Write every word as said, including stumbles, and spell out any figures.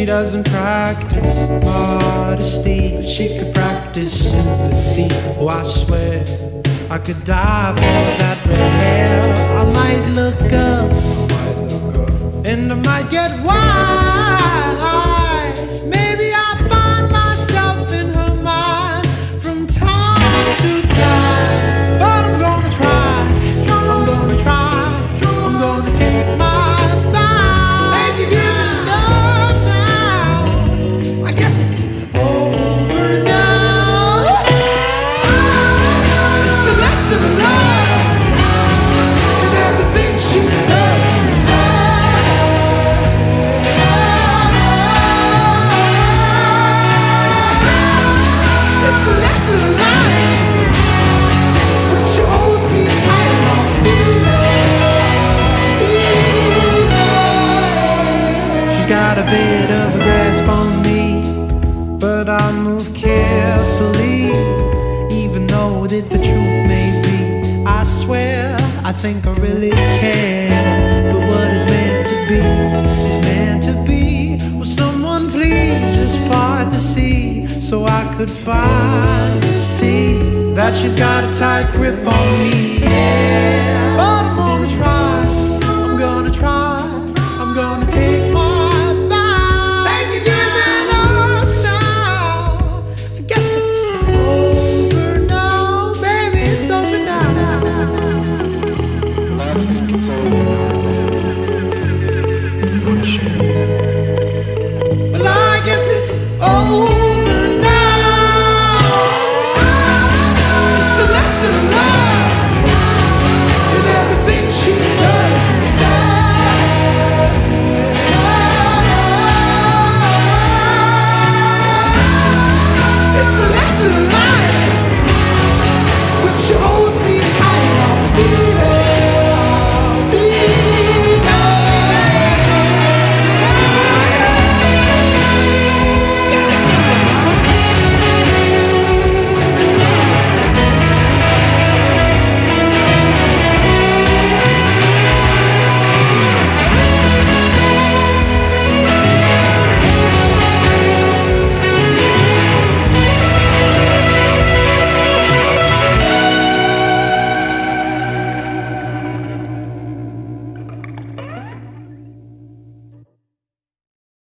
She doesn't practice modesty, but she could practice sympathy. Oh, I swear I could die for that red hair. I might look up, and I might get wise. Maybe I'll find myself in her mind from time to time. But I'm gonna try, I'm gonna try, I'm gonna take my time. Take you giving love now. I guess it's over now. It's the lesson of love and everything she does. Got a bit of a grasp on me, but I move carefully, even though that the truth may be. I swear, I think I really care. But what is meant to be is meant to be. Will someone please just part the sea, so I could finally see that she's got a tight grip on me. Yeah, but I'm gonna try, I'm gonna try, I'm gonna take my well, I guess it's over.